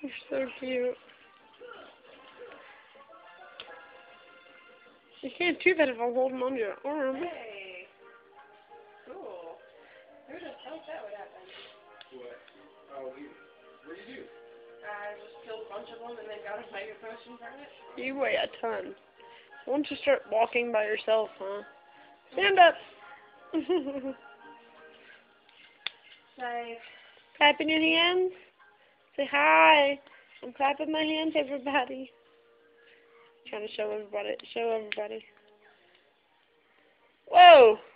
You're so cute. You can't do that if I'm holding on to your arm. Hey. Cool. Who the hell that would happen? What? Oh, what did you do? I just killed a bunch of them and then got a mega potion from it. You weigh a ton. Won't you start walking by yourself, huh? Stand up! Like, Clapping your hands? Say hi! I'm clapping my hands, everybody. Trying to show everybody. Whoa!